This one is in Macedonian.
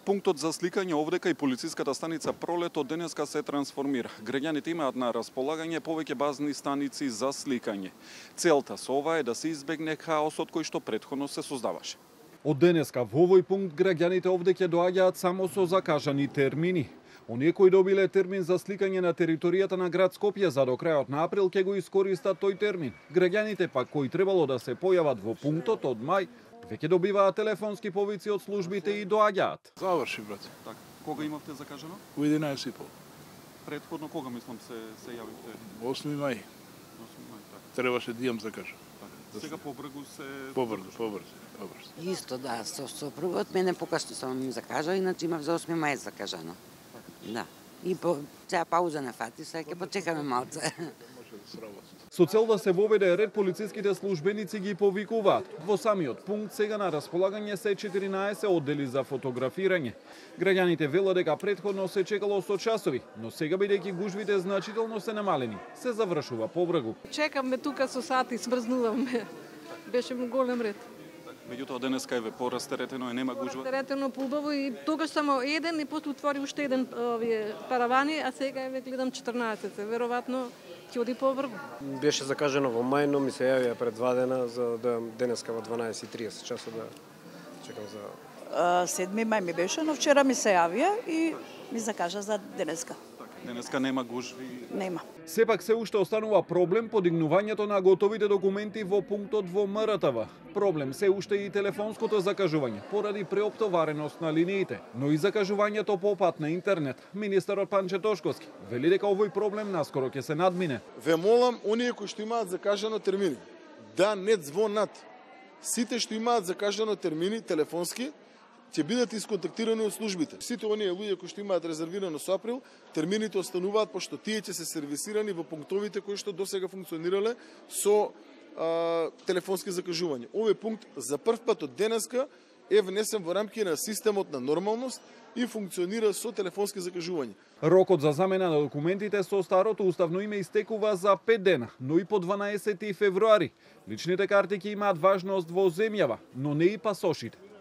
Пунктот за сликање овдека и полициската станица Пролет од денеска се трансформира. Граѓаните имаат на располагање повеќе базни станици за сликање. Целта со ова е да се избегне хаосот кој што претходно се создаваше. Од денеска во овој пункт граѓаните овде ќе доаѓаат само со закажани термини. Оние кои добиле термин за сликање на територијата на град Скопје за до крајот на април ќе го искористат тој термин. Граѓаните пак кои требало да се појават во пунктот од мај веќе добиваат телефонски повици од службите и доаѓаат. Заврши, брат. Така, кога имавте закажано? У 11:30. Претходно кога мислам се јавивте? 8 мај. 8 мај, така. Требаше да имам закажа. Сега побрзо се Побрзо. Исто да, со сопругот мене покашно само ми закажа, иначе имав за 8 мај закажано. Да. И сега пауза не фати, сега ќе почекаме малце. Со цел да се воведе ред, полициските службеници ги повикуваат. Во самиот пункт сега на располагање се 14 оддели за фотографирање. Граѓаните велат дека претходно се чекало со часови, но сега бидејќи гужвите значително се намалени, се завршува побрзо. Чекаме тука со сати, смрзнуваме. Беше голем ред. Меѓутоа денеска еве порастеретено е, нема гужва. Порастеретено поубаво и тогаш само еден и после отвори уште еден паравани, а сега еве гледам 14. Веројатно ќе оди побрзо. Беше закажено во мај, но ми се јавија пред 2 дена за да денеска во 12:30 часа да чекам за 7 мај ми беше, но вчера ми се јавија и ми закажа за денеска. Денеска нема гужви. Нема. Сепак се уште останува проблем подигнувањето на готовите документи во пунктот во МРТВ. Проблем се уште и телефонското закажување поради преоптовареност на линиите, но и закажувањето по пат на интернет. Министерот Панче Тошковски вели дека овој проблем наскоро ќе се надмине. Ве молам оние кои што имаат закажано термини да не звонат. Сите што имаат закажано термини телефонски ќе бидат исконтактирани од службите. Сите оние луѓе кои што имаат резервирано со април, термините остануваат пошто тие ќе се сервисирани во пунктовите кои што досега функционирале со телефонски закажувања. Овој пункт за прв пат од денеска е внесен во рамки на системот на нормалност и функционира со телефонски закажувања. Рокот за замена на документите со старото уставно име истекува за 5 дена, но и по 12 февруари. Личните карти ќе имаат важност во земјава, но не и пасошите.